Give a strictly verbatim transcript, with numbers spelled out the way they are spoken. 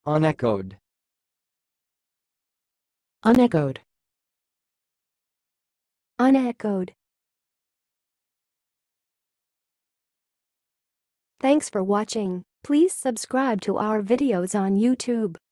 Unechoed. Unechoed. Unechoed. Thanks for watching. Please subscribe to our videos on YouTube.